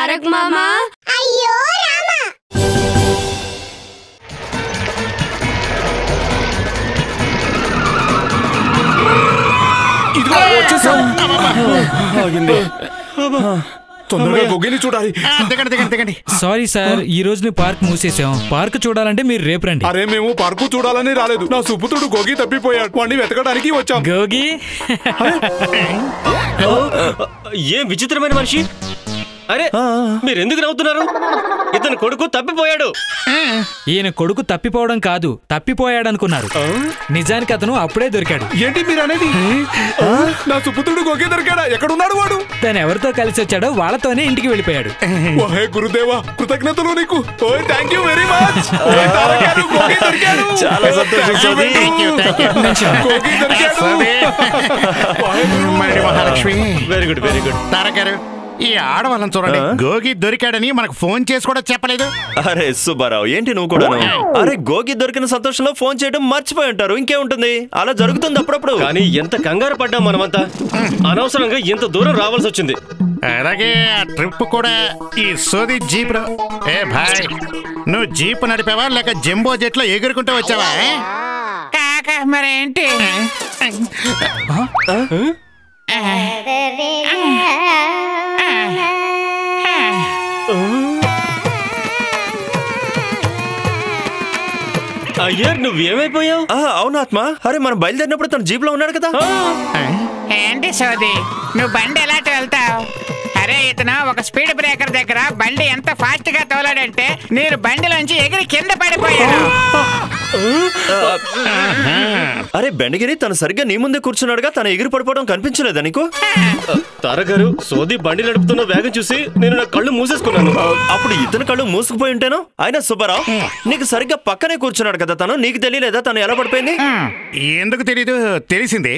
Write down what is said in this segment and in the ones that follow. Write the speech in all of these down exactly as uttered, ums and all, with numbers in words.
తారక్ మామా అయ్యో రామా ఇదిగో వచ్చేసాం ఆగింది తొందరగా గోగిని చూడాలి దిగండి దిగండి దిగండి సారీ సార్ ఈ రోజు పార్క్ మూసేసాం పార్క్ చూడాలంటే మీరు రేపు రండి అరే మేము పార్కు చూడాలని రాలేదు నా సుపుత్రుడు గోగి తప్పిపోయాడు వాడిని వెతకడానికి వచ్చాం గోగి ఏం విచిత్రమైన మనిషి అరే మీరు ఎందుకు నవ్వుతున్నారు ఇతని కొడుకు తప్పిపోయాడు ఈయన కొడుకు తప్పిపోవడం కాదు తప్పిపోయాడు అనుకున్నారు నిజానికి అతను అప్పుడే దొరికాడు ఏంటి మీరు అనేది నా సుపుత్రుడు గోగి దొరికాడా ఎక్కడున్నాడు వాడు తను ఎవరితో కలిసి వచ్చాడో వాళ్ళతోనే ఇంటికి వెళ్ళిపోయాడు ఓహే గురుదేవా కృతజ్ఞతలు నీకు ఓయ్ థ్యాంక్ యూ వెరీ మచ్ ఓయ్ తారక్ గారు గోగి దొరికాడు చాలా సంతోషం సోది థాంక్యూ థాంక్యూ గోగి దొరికాడు మరి Mahalakshmi very good very good Tarak garu ఈ ఆడవాళ్ళని చూడండి గోగి దొరికాడని మనకు ఫోన్ చేసి కూడా చెప్పలేదు అరే సుబ్బారావు ఏంటి నువ్వు కూడా అరే గోగి దొరికిన సంతోషంలో ఫోన్ చేయడం మర్చిపోయి ఉంటారు ఇంకేముంటుంది అలా జరుగుతుంది అప్పుడప్పుడు కానీ ఎంత కంగారు పడ్డాం మనమంతా అనవసరంగా ఎంత దూరం రావాల్సి వచ్చింది అలాగే ఆ ట్రిప్ కూడా ఈ సోది జీప్ ఏ భాయ్ నువ్వు జీప్ నడిపావా లేక జంబో జెట్ లో ఎగురుకుంటూ వచ్చావా కాక మరేంటి అయ్యా నువ్వేమైపోయావు అవునాత్మ అరే మనం బయలుదేరినప్పుడు తన జీప్ లో ఉన్నాడు కదా ఏంటి సోది నువ్వు బండి ఎలా వెళ్తావు అరే ఇతను ఒక స్పీడ్ బ్రేకర్ దగ్గర బండి ఎంత ఫాస్ట్ గా తోలాడంటే నేను బండిలోంచి ఎగిరి కింద పడిపోయాను అరే బెండగిరి తను సరిగ్గా నీ ముందే కూర్చున్నాడుగా తన ఎగిరి పడిపోవడం కనిపించలేదా నీకు తారగారు సోది బండి నడుపుతున్న వేగం చూసి నేను నా కళ్ళు మూసేసుకున్నాను అప్పుడు ఇతని కళ్ళు మూసుకుపోయి ఉంటాను అయినా సుబ్బారావు నీకు సరిగ్గా పక్కనే కూర్చున్నాడు కదా తను నీకు తెలియలేదా తను ఎలా పడిపోయింది ఎందుకు తెలీదు తెలిసింది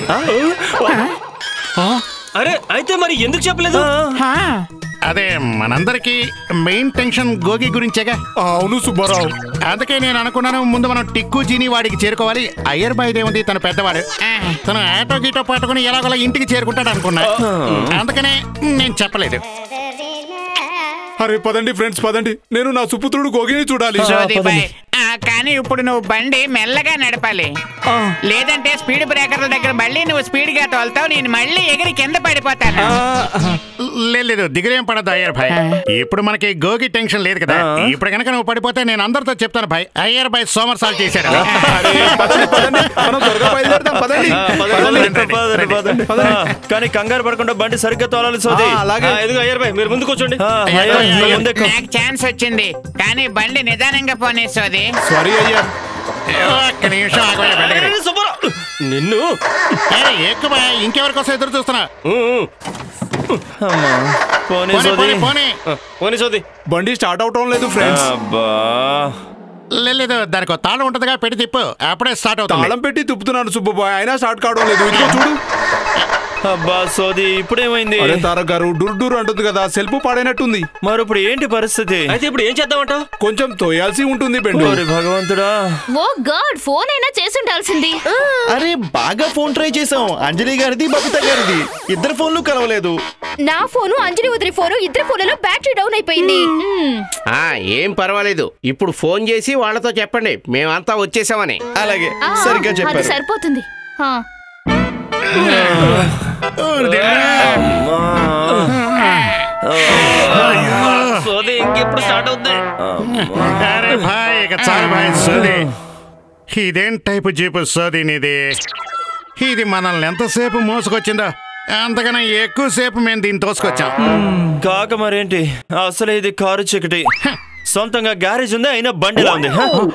అరే అయితే మరి ఎందుకు చెప్పలేదు అదే మనందరికి మెయిన్ టెన్షన్ గోగి గురించేగా అవును సుబ్బారావు అందుకే నేను అనుకున్నాను ముందు మనం టిక్కు జీని వాడికి చేరుకోవాలి అయ్యర్ బాయ్ దేముంది తన పెద్దవాడు తను ఆటో గీటో పట్టుకుని ఎలాగోలా ఇంటికి చేరుకుంటాడు అనుకున్నా అందుకనే నేను చెప్పలేదు అరే పదండి ఫ్రెండ్స్ పదండి నేను నా సుపుత్రుడు గోగిని చూడాలి కానీ ఇప్పుడు నువ్వు బండి మెల్లగా నడపాలి లేదంటే స్పీడ్ బ్రేకర్ల దగ్గర మళ్ళీ నువ్వు స్పీడ్ గా తోలుతావు నేను మళ్ళీ ఎగిరి కింద పడిపోతాను లేదు దిగులేం పడదు అయ్యర్ భాయ్ ఇప్పుడు మనకి గోగి టెన్షన్ లేదు కదా ఇప్పుడు కనుక నువ్వు పడిపోతే నేను అందరితో చెప్తాను భాయ్ అయ్యర్ భాయ్ సోమర్ సాల్ చేశాడు కానీ కంగారు పడకుండా బండి సరిగ్గా తోలాలి సోది అయ్యర్ భాయ్ మీరు ముందు కూర్చోండి నాకు ఛాన్స్ వచ్చింది కానీ బండి నిదానంగా పోనీ సోది సారీ అయ్యా ఒక్క నిమిషం నిన్ను ఎక్కువ ఇంకెవరి కోసం ఎదురు చూస్తున్నా బండి స్టార్ట్ అవటం లేదు ఫ్రెండ్స్ లేదు దానికి తాళం ఉంటదిగా పెట్టి తిప్పు అప్పుడే స్టార్ట్ అవుతుంది తాళం పెట్టి తిప్పుతున్నాను సుబ్బబాయ్ అయినా స్టార్ట్ కావడం లేదు ఇదిగో చూడు అబ్బా సోది ఇప్పుడేమైంది తారక్ గారు డూర్ డూర్ అంటుంది కదా సెల్ఫ్ పాడైనట్టుంది మరి ఇప్పుడు ఏంటి పరిస్థితి అయితే ఇప్పుడు ఏం చేద్దామంట కొంచెం తోయాల్సి ఉంటుంది బెండు భగవంతుడా ఓ గాడ్ ఫోన్ అయినా చేసి ఉండాల్సింది అరే బాగా ఫోన్ ట్రై చేసాం అంజలి గారిది బబిత గారిది ఇద్దరు ఫోన్లు కలవలేదు నా ఫోను అంజలి వదిలి ఫోను ఇద్దరు ఫోన్లలో బ్యాటరీ డౌన్ అయిపోయింది ఏం పర్వాలేదు ఇప్పుడు ఫోన్ చేసి వాళ్ళతో చెప్పండి మేమంతా వచ్చేసామని అలాగే సరిగ్గా చెప్పారు సరిపోతుంది సోది ఇంకెప్పుడు స్టార్ట్ అవుతుంది అరే భాయ్ ఇక చాలు భాయ్ సోది ఇదేం టైపు జీపు సోది నీది ఇది మనల్ని ఎంతసేపు మోసుకొచ్చిందో అంతకన్నా ఎక్కువసేపు మేము దీన్ని తోసుకొచ్చాం కాక మరేంటి అసలు ఇది కారు చీకటి సొంతంగా గ్యారేజ్ ఉంది అయినా బండిలా ఉంది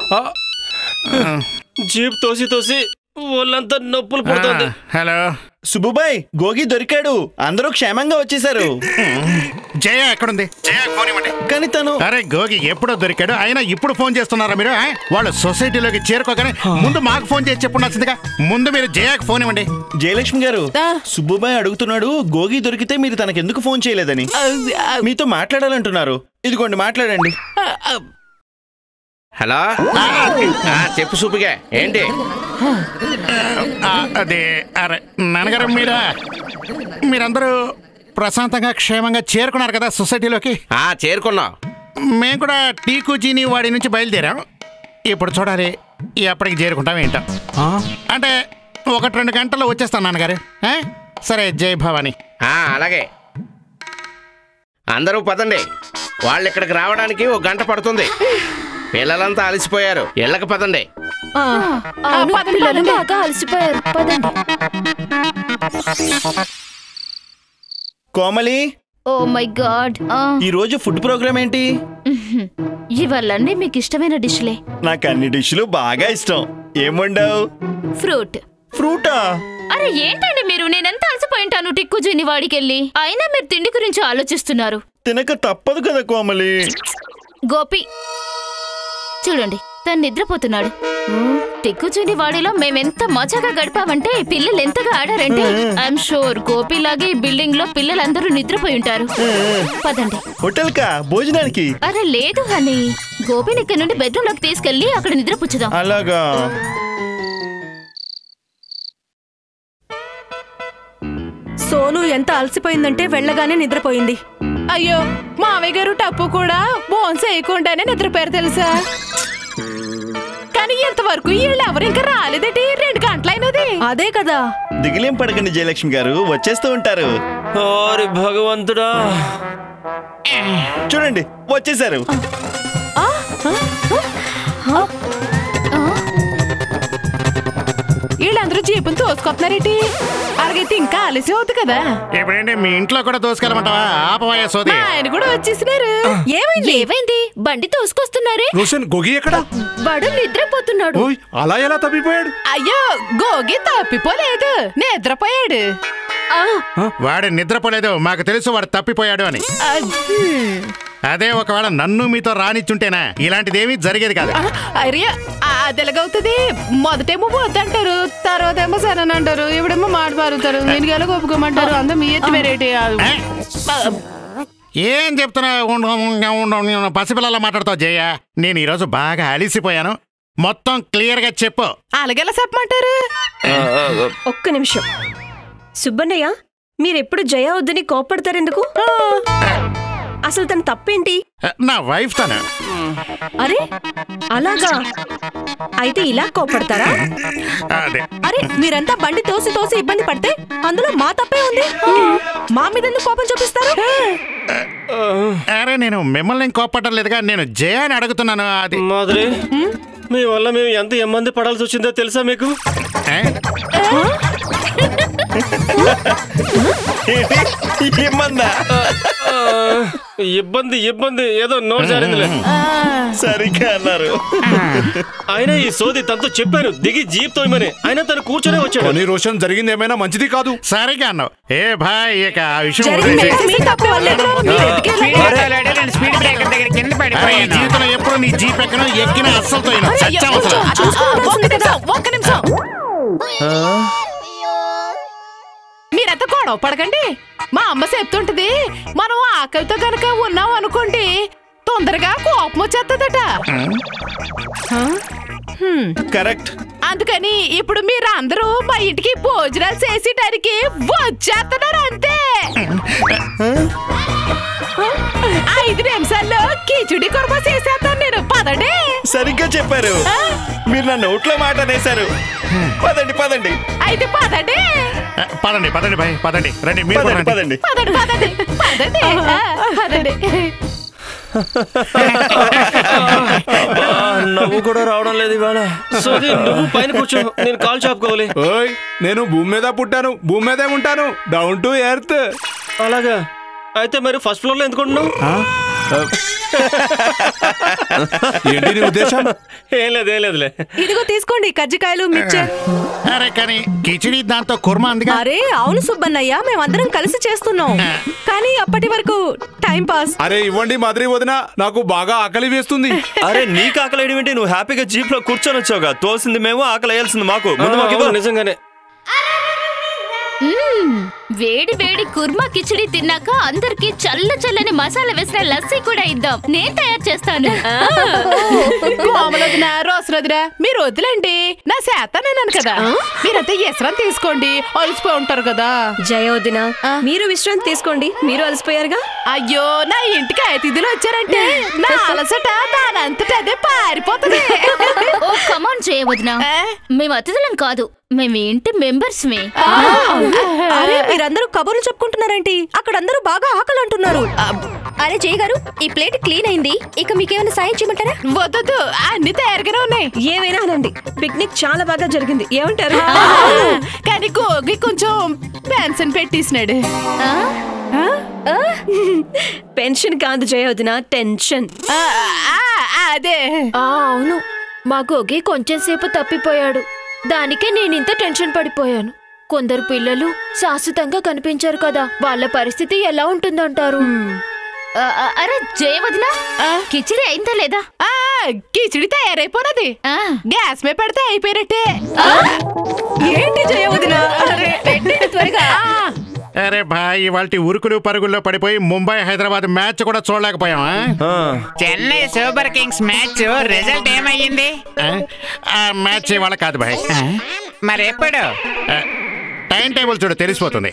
జీప్ తోసి తోసి వాళ్ళంతా నొప్పులు పడుతుంది హలో సుబ్బుబాయ్ గోగి దొరికాడు అందరూ క్షేమంగా వచ్చేసారు జయ ఎక్కడుంది కానీ తను అరే గోగి ఎప్పుడో దొరికాడు అయినా ఇప్పుడు ఫోన్ చేస్తున్నారా మీరు వాళ్ళు సొసైటీలోకి చేరుకోగానే ముందు మాకు ఫోన్ చేసి చెప్పుండాల్సిందిగా ముందు మీరు జయకు ఫోన్ ఇవ్వండి జయలక్ష్మి గారు సుబ్బుబాయ్ అడుగుతున్నాడు గోగి దొరికితే మీరు తనకు ఎందుకు ఫోన్ చేయలేదని మీతో మాట్లాడాలంటున్నారు ఇదిగోండి మాట్లాడండి హలో చెప్పు సూపిగా ఏంటి అదే అరే నాన్నగారు మీరా మీరందరూ ప్రశాంతంగా క్షేమంగా చేరుకున్నారు కదా సొసైటీలోకి? ఆ చేరుకున్నాం. మేము కూడా టీకు జీని వాడి నుంచి బయలుదేరాం. ఇప్పుడు చూడాలి ఎప్పటికి చేరుకుంటాం ఏంటో. అంటే ఒకటి రెండు గంటల్లో వచ్చేస్తాను నాన్నగారు. సరే జై భవాని. అలాగే అందరూ పదండి. వాళ్ళు ఇక్కడికి రావడానికి ఒక గంట పడుతుంది. పిల్లలంతా అలసిపోయారు. ఇళ్ళకి పదండి. పిల్లలు బాగా అలసిపోయారు. పదండి. కోమలి, ఓ మై గాడ్, ఈ రోజు ఫుడ్ ప్రోగ్రామ్ ఏంటి? ఇవన్నీ మీకు ఇష్టమైన డిష్లే. నాకు అన్ని డిష్లు బాగా ఇష్టం. ఏం వండావు? ఫ్రూట్. ఫ్రూటా? అరే ఏంటండి మీరు, నేనెంత అలసిపోయింటాను టిక్కు జీని వాడికెళ్ళి. అయినా మీరు తిండి గురించి ఆలోచిస్తున్నారు. తినక తప్పదు కదా కోమలి. గోపి చూడండి, తను నిద్రపోతున్నాడు. టిక్కు జీని వాడిలో మేమెంత మజాగా గడిపామంటే, పిల్లలు ఎంతగా ఆడారంటే, ఐఎమ్ షూర్ గోపిలాగే ఈ బిల్డింగ్ లో పిల్లలందరూ నిద్రపోయి ఉంటారు. పదండి. హోటల్ కా భోజనానికి? అరే లేదు హనీ, గోపిని ఇక్కడ నుండి బెడ్రూమ్ లోకి తీసుకెళ్లి అక్కడ నిద్రపుచ్చుదాం. అలాగా? సోను ఎంత అలసిపోయిందంటే వెళ్ళగానే నిద్రపోయింది. అయ్యో, మావయ్య గారు టప్పు కూడా బోన్స్ వేయకుండానే నిద్రపోయారు తెలుసా. కానీ ఇంతవరకు వీళ్ళు ఎవరు ఇంకా రాలేదటి. రెండు గంటలైనది. అదే కదా. దిగులేం పడకండి జయలక్ష్మి గారు, వచ్చేస్తూ ఉంటారు. ఓరి భగవంతుడా, చూడండి వచ్చేసారు. వీళ్ళందరూ జీపులు తోసుకొస్తున్నారేటి. అలాగైతే ఇంకా ఆలస్యం అవుతుంది కదా. ఇప్పుడేంటి మీ ఇంట్లో కూడా తోసుకెళ్ళమంటావా? ఆపవాయా సోది. ఆయన కూడా వచ్చేసినారు. ఏమైంది? ఏమైంది? బండి తోసుకొస్తున్నారే. రోషన్, గోగి ఎక్కడ? వాడు నిద్రపోతున్నాడు. అలా ఎలా తప్పిపోయాడు? అయ్యో, గోగి తప్పిపోలేదు, నిద్రపోయాడు. వాడు నిద్రపోలేదు, మాకు తెలుసు వాడు తప్పిపోయాడు అని. అదే ఒకవేళ నన్ను మీతో రానిచ్చుంటేనా ఇలాంటిదేమీ జరిగేది కాదు. అరే అది ఎలాగవుతుంది? మొదటేమో వద్దంటారు, తర్వాత ఏమో సరే అంటారు, ఇప్పుడేమో మాట మారుతారు, నేను ఎలా ఒప్పుకోమంటారు. అంతా మీ ఎత్తి వెరైటీ. ఏం చెప్తున్నా పసిపిల్లలా మాట్లాడుతావు జయ? నేను ఈరోజు బాగా అలిసిపోయాను. మొత్తం క్లియర్ గా చెప్పు. అలాగెలా చెప్పమంటారు? ఒక్క నిమిషం. సుబ్బన్నయ్య, మీరెప్పుడు జయ వద్దని కోపడతారెందుకు? అసలు తన తప్పేంటి? నా వైఫ్ తను. అరే అలాగా? అయితే ఇలా కోపడతారా? అరే మీరంతా బండి తోసి తోసి ఇబ్బంది పడితే అందులో మా తప్పే ఉంది. మా మీద ఎందుకు కోపం చూపిస్తారు? అరే నేను మిమ్మల్ని కోపడటం లేదుగా, నేను జయాని అడుగుతున్నాను. అది మాధురి, మీ వల్ల మేము ఎంత ఇబ్బంది పడాల్సి వచ్చిందో తెలుసా మీకు? ఇబ్బంది ఇబ్బంది ఏదో నోట్ జారిందిలే. సరిగ్గా అన్నారు. ఆయన ఈ సోది తనతో చెప్పాను దిగి జీప్ తోయమని, అయినా తను కూర్చొనే వచ్చాడు. కానీ రోషన్, జరిగింది ఏమైనా మంచిది కాదు. సరిగ్గా అన్నావు. ఏ భాయ్, ఇక ఆ విషయం జీవితంలో ఎప్పుడు నీ జీప్ ఎక్కను ఎక్కిన అస్సలు తోయను. ఒక్క నిమిషం. మీరంతా గొడవ పడకండి. మా అమ్మ చెప్తుంటది, మనం ఆకలితో గనక ఉన్నాం అనుకోండి తొందరగా కోపం వచ్చేస్తుందట. కరెక్ట్. అందుకని ఇప్పుడు మీరు అందరూ మా ఇంటికి భోజనాలు చేసేటానికి వచ్చేస్తున్నారు అంతే. ఐదు నిమిషాల్లో కిచిడి కుర్మా చేసేస్తాను నేను. పదండి. సరిగ్గా చెప్పారు. మీరు నా నోట్లో మాట అనేశారు. పదండి పదండి. అయితే పదండి పదండి పదండి భాయ్, పదండి. రండి మీరు పదండి పదండి పదండి పదండి పదండి పదండి. నవ్వు కూడా రావడం లేదు ఇవాళ. సోది, నువ్వు పైన కూర్చో, నేను కాల్ చాపుకోవాలి. ఓయ్, నేను భూమి మీద పుట్టాను, భూమి మీదే ఉంటాను. Down to earth. అలాగా? అయితే మరి ఫస్ట్ ఫ్లోర్ లో ఎందుకుంటున్నావు? ఏంటి నీ ఉద్దేశం? ఏం లేదు ఏం లేదులే. ఇదిగో తీసుకోండి కజ్జికాయలు, మిక్చర్. అరే కానీ కిచిడి దాంతో కుర్మా అందుగా. అరే అవును సుబ్బన్నయ్య, మేమందరం కలిసి చేస్తున్నాం. కానీ అప్పటి వరకు టైం పాస్. అరే ఇవ్వండి మాదిరి వదిన, నాకు బాగా ఆకలి వేస్తుంది. అరే నీకు ఆకలి వేయడం ఏంటి? నువ్వు హ్యాపీగా జీప్ లో కూర్చొని వచ్చావుగా. తోసింది మేము, ఆకలి వేయాల్సింది మాకు. ముందు మాకు ఇవ్వు. నిజంగానే మ్మ్. వేడి వేడి కుర్మా కిచిడి తిన్నాక అందరికి చల్ల చల్లని మసాలా వేసిన లస్సీ కూడా ఇద్దాం. నేను తయారు చేస్తాను. కోమలొదిన రోసలొదిన మీరు వద్దులేండి, నా శాతానన్నాను కదా. మీరంతా విశ్రాంతి తీసుకోండి, అలసిపోయి ఉంటారు కదా. జయోదిన మీరు విశ్రాంతి తీసుకోండి, మీరు అలసిపోయారుగా. అయ్యో, నా ఇంటికి అతిథులు వచ్చారంటే నా అలసట దానంతట అదే పారిపోతుంది. ఓ కమాన్ చేయవద్దునా, మేము అతిథులం కాదు, మేము ఇంటి మెంబర్స్ మే. అరే మీరందరూ కబుర్లు చెప్పుకుంటున్నారేంటి? అక్కడ అందరూ బాగా ఆకలి అంటున్నారు. అరే జయ గారు, ఈ ప్లేట్ క్లీన్ అయింది, ఇక మీకేమైనా సాయం చేయమంటారా? వద్దు, అన్ని తయారుగానే ఉన్నాయి. ఏమైనా అనండి, పిక్నిక్ చాలా బాగా జరిగింది. ఏమంటారు? కానీ గోగి కొంచెం పెన్షన్ పెట్టేసినాడు. పెన్షన్ కాదు జయోదిన, టెన్షన్. అదే అవును, మా గోగి కొంచెం సేపు తప్పిపోయాడు, దానికే నేనింత టెన్షన్ పడిపోయాను. కొందరు పిల్లలు శాశ్వతంగా కనిపించారు కదా, వాళ్ళ పరిస్థితి ఎలా ఉంటుందంటారు? అరే జయవదిన, కిచిడి అయిందా లేదా? కిచిడి తయారైపోనది, గ్యాస్ మీద పెడితే అయిపోయినట్టే. ఏంటి జయవదిన? త్వరగా. అరే భాయ్, ఇవాళ ఉరుకులు పరుగుల్లో పడిపోయి ముంబై హైదరాబాద్ మ్యాచ్ కూడా చూడలేకపోయావా? Chennai super kings match result ఏమయ్యింది? ఆ మ్యాచ్ ఇవాళ కాదు భాయ్. మరి ఎప్పుడు? టైం టేబుల్ చూడు, తెలిసిపోతుంది.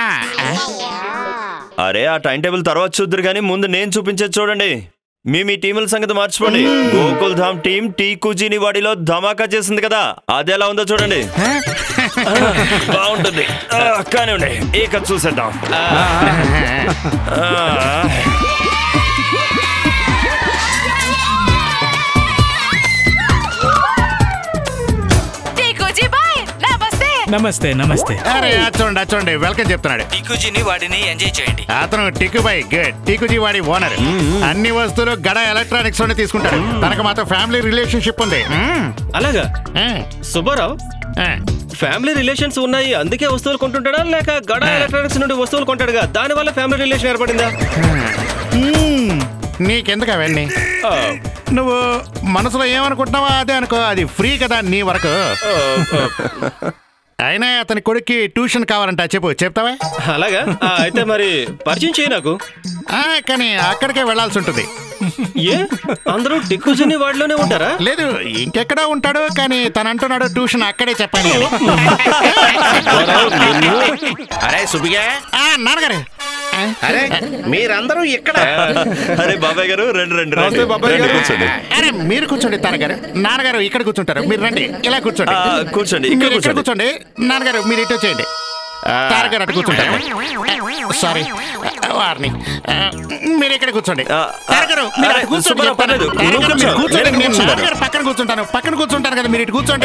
అరే ఆ టైం టేబుల్ తర్వాత చూద్దరు కానీ ముందు నేను చూపించేది చూడండి. మీ మీ టీముల సంగతి మర్చిపోండి. గోకుల్ ధామ్ టీం టీకుజీని వాడిలో ధమాకా చేసింది కదా, అది ఎలా ఉందో చూడండి. బాగుంటుంది కానివ్వండి, ఇక చూసేద్దాం. నమస్తే నమస్తే. అరే చూడండి చూడండి, వెల్కమ్ చెప్తున్నాడు. టికుజీని వాడిని ఎంజాయ్ చేయండి. అతను టికుబాయ్ గుడ్, టికుజీ వాడి ఓనర్. అన్ని వస్తువులు గడ ఎలక్ట్రానిక్స్ లోనే తీసుకుంటాడు. తనకు మాత్రం ఫ్యామిలీ రిలేషన్షిప్ ఉంది. అలాగా? సుబ్బారావు, ఫ్యామిలీ రిలేషన్స్ ఉన్నాయి అందుకే వస్తువులు కొంటుంటాడా, లేక గడ ఎలక్ట్రానిక్స్ నుండి వస్తువులు కొంటాడుగా దాని వల్ల ఫ్యామిలీ రిలేషన్ ఏర్పడిందా? నీకెందుకు అవన్నీ? నువ్వు మనసులో ఏమనుకుంటున్నావా అదే అనుకో, అది ఫ్రీ కదా నీ వరకు. అయినా అతని కొడుక్కి ట్యూషన్ కావాలంట, చెప్పు చెప్తావా? అలాగా? అయితే మరి పరిచయం చేయి నాకు. కానీ అక్కడికే వెళ్లాల్సి ఉంటుంది. ఏ అందరూ టిక్కుజీని వాడిలోనే ఉంటారా? లేదు, ఇంకెక్కడా ఉంటాడు, కానీ తను అంటున్నాడు ట్యూషన్ అక్కడే చెప్పాలి. అరే సుబ్బిగా, నాన్నగారు, అరే మీరందరూ ఇక్కడ. అరే బాబాయ్ గారు రండి రండి కూర్చోండి. అరే మీరు కూర్చోండి తారగారు, నాన్నగారు ఇక్కడ కూర్చుంటారు. మీరు రండి, ఇలా కూర్చోండి. కూర్చోండి, ఇక్కడ కూర్చోండి. నాన్నగారు మీరు ఇటు చేయండి, తారగారు అటు కూర్చుంటారు. సారీ వారిని, మీరు ఇక్కడ కూర్చోండి. తారగారు మీరు అటు కూర్చోండి, కూర్చోండి. నేను నాన్నగారు పక్కన కూర్చుంటాను, పక్కన కూర్చుంటాను కదా, మీరు ఇటు కూర్చోండి.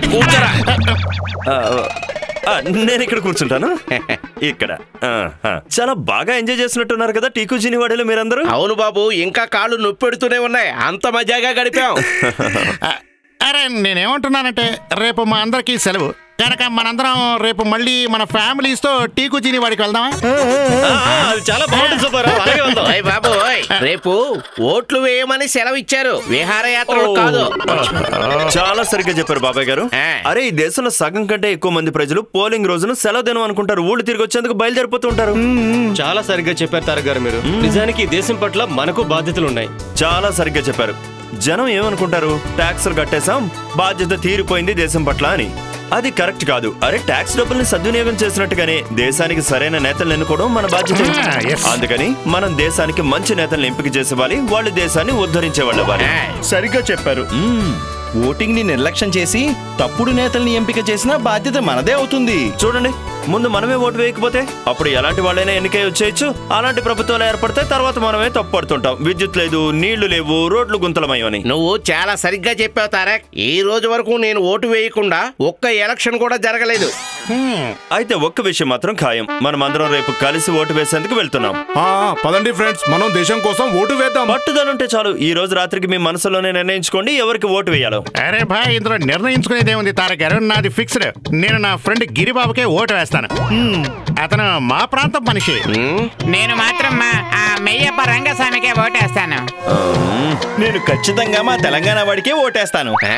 నేను ఇక్కడ కూర్చుంటాను. ఇక్కడ చాలా బాగా ఎంజాయ్ చేసినట్టున్నారు కదా టీకుజీని వాడిలో మీరందరూ. అవును బాబు, ఇంకా కాళ్ళు నొప్పి పెడుతూనే ఉన్నాయి, అంత మజాగా గడిపాం. అరే నేనేమంటున్నానంటే, రేపు మా అందరికి సెలవు కనుక మనందరం రేపు మళ్ళీ మన ఫ్యామిలీస్ తో టీకుజీని వాడికి వెళ్దామా? చాలా బాగుంటుంది బాబు. రేపు ఓట్లు వేయమని సెలవు ఇచ్చారు, విహారయాత్రలు కాదు. చాలా సరిగ్గా చెప్పారు బాబాయ్ గారు. అరే ఈ దేశంలో సగం కంటే ఎక్కువ మంది ప్రజలు పోలింగ్ రోజును సెలవు దినం అనుకుంటారు, ఊళ్ళు తిరిగి వచ్చేందుకు బయలుదేరిపోతూ ఉంటారు. చాలా సరిగ్గా చెప్పారు తారక్ గారు మీరు. నిజానికి ఈ దేశం పట్ల మనకు బాధ్యతలు ఉన్నాయి. చాలా సరిగ్గా చెప్పారు. జనం ఏమనుకుంటారు, ట్యాక్సులు కట్టేశాం బాధ్యత తీరిపోయింది దేశం పట్ల అని. అది కరెక్ట్ కాదు. అరే ట్యాక్స్ డబ్బుల్ని సద్వినియోగం చేసినట్టుగానే దేశానికి సరైన నేతలను ఎన్నుకోవడం మన బాధ్యత. అందుకని మనం దేశానికి మంచి నేతలను ఎంపిక చేసేవాలి, వాళ్ళు దేశాన్ని ఉద్ధరించే వాళ్ళు అవ్వాలి. సరిగ్గా చెప్పారు. ఓటింగ్ ని నిర్లక్ష్యం చేసి తప్పుడు నేతల్ని ఎంపిక చేసిన బాధ్యత మనదే అవుతుంది. చూడండి, ముందు మనమే ఓటు వేయకపోతే అప్పుడు ఎలాంటి వాళ్ళైనా ఎన్నికై వచ్చేయచ్చు. అలాంటి ప్రభుత్వాలు ఏర్పడితే తర్వాత మనమే తప్పు పడుతుంటాం. విద్యుత్ లేదు, నీళ్లు లేవు, రోడ్లు గుంతలమయ్యని. నువ్వు చాలా సరిగ్గా చెప్పావు తారక్. ఈ రోజు వరకు నేను ఓటు వేయకుండా ఒక్క ఎలక్షన్ కూడా జరగలేదు. అయితే ఒక్క విషయం మాత్రం ఖాయం, మనం అందరం రేపు కలిసి ఓటు వేసేందుకు వెళ్తున్నాం. పదండి ఫ్రెండ్స్, మనం దేశం కోసం ఓటు వేద్దాం. పట్టుదలుంటే చాలు. ఈ రోజు రాత్రికి మీ మనసులోనే నిర్ణయించుకోండి ఎవరికి ఓటు వేయాలో. అరే భాయ్, ఇందులో నిర్ణయించుకునేది ఏముంది తారక్ గారు, నాది ఫిక్స్డ్. నేను నా ఫ్రెండ్ గిరిబాబుకే ఓటు వేస్తాను. అతను మా ప్రాంతం మనిషి. నేను మాత్రం మా మెయ్యప్ప రంగస్వామికే ఓటేస్తాను. నేను ఖచ్చితంగా మా తెలంగాణ వాడికే ఓటేస్తాను.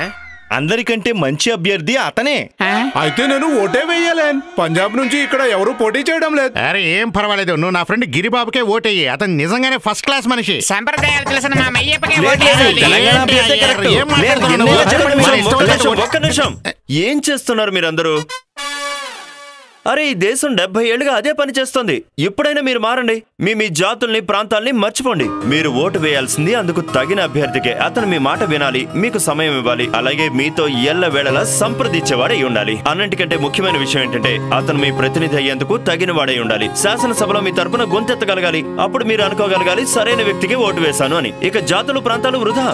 అందరికంటే మంచి అభ్యర్థి అతనే. అయితే నేను ఓటే వేయలేను. పంజాబ్ నుంచి ఇక్కడ ఎవరు పోటీ చేయడం లేదు. అరే ఏం పర్వాలేదు, నువ్వు నా ఫ్రెండ్ గిరిబాబుకే ఓటేయి. అతను నిజంగానే ఫస్ట్ క్లాస్ మనిషి. సంప్రదాయాలు తెలిసిన మా మయ్యప్పకే లేదు, ఓటేయాలి. తెలంగాణ అభ్యర్థే కరెక్ట్. ఏం మాట్లాడుతున్నావు? లేదు, చెప్పండి మన మేడం, ఇష్టం ఒక్క వచ్చినట్టు నిమిషం, ఒక్క నిమిషం. ఏం చేస్తున్నారు మీరందరూ? అరే ఈ దేశం డెబ్బై ఏళ్ళుగా అదే పని చేస్తోంది. ఇప్పుడైనా మీరు మారండి. మీ మీ జాతుల్ని ప్రాంతాల్ని మర్చిపోండి. మీరు ఓటు వేయాల్సింది అందుకు తగిన అభ్యర్థికే. అతను మీ మాట వినాలి, మీకు సమయం ఇవ్వాలి, అలాగే మీతో ఎల్ల వేళలా సంప్రదించేవాడై ఉండాలి. అన్నింటికంటే ముఖ్యమైన విషయం ఏంటంటే అతను మీ ప్రతినిధి అయ్యేందుకు తగిన వాడై ఉండాలి. శాసనసభలో మీ తరపున గొంతెత్తగలగాలి. అప్పుడు మీరు అనుకోగలగాలి సరైన వ్యక్తికి ఓటు వేశాను అని. ఇక జాతులు ప్రాంతాలు వృధా.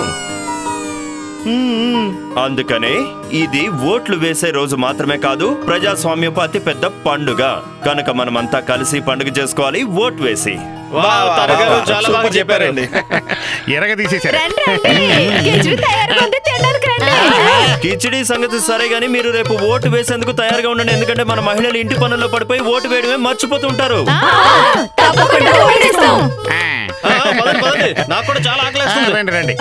అందుకనే ఇది ఓట్లు వేసే రోజు మాత్రమే కాదు, ప్రజాస్వామ్యపు అతి పెద్ద పండుగ. కనుక మనమంతా కలిసి పండుగ చేసుకోవాలి ఓటు వేసి. చాలా బాగా చెప్పారండి. ఎరగ తీసేశారు. కిచిడి సంగతి సరే గానీ మీరు రేపు ఓటు వేసేందుకు తయారుగా ఉండండి. ఎందుకంటే మన మహిళలు ఇంటి పనుల్లో పడిపోయి ఓటు వేయడమే మర్చిపోతుంటారు. నాకు కూడా చాలా ఆకలిస్తుంది. రండి రండి.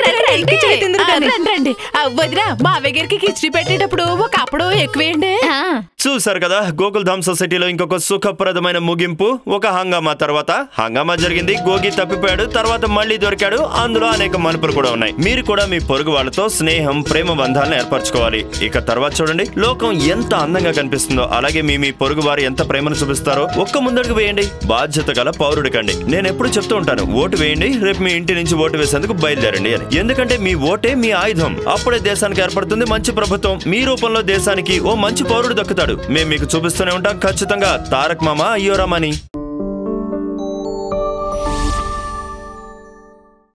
రండి వదినా, మా దగ్గరికి కిచిడి పెట్టేటప్పుడు ఒక అప్పుడు ఎక్కువేయండి. చూసారు కదా, గోకుల్ ధామ్ సొసైటీలో ఇంకొక సుఖప్రదమైన ముగింపు. ఒక హంగామా తర్వాత హంగామా జరిగింది. గోగి తప్పిపోయాడు, తర్వాత మళ్ళీ దొరికాడు. అందులో అనేక మలుపులు కూడా ఉన్నాయి. మీరు కూడా మీ పొరుగు వాళ్ళతో స్నేహం, ప్రేమ బంధాలను ఏర్పరచుకోవాలి. ఇక తర్వాత చూడండి, లోకం ఎంత అందంగా కనిపిస్తుందో. అలాగే మీ మీ పొరుగు వారు ఎంత ప్రేమను చూపిస్తారో ఒక్క ముందడుగు వేయండి. బాధ్యత గల పౌరుడు కండి. నేను ఎప్పుడు చెప్తూ ఉంటాను, ఓటు వేయండి, రేపు మీ ఇంటి నుంచి ఓటు వేసేందుకు బయలుదేరండి అని. ఎందుకంటే మీ ఓటే మీ ఆయుధం. అప్పుడే దేశానికి ఏర్పడుతుంది మంచి ప్రభుత్వం. మీ రూపంలో దేశానికి ఓ మంచి పౌరుడు దక్కుతాడు. మేము మీకు చూపిస్తూనే ఉంటాం ఖచ్చితంగా. తారక్ మామ అయ్యోరామని.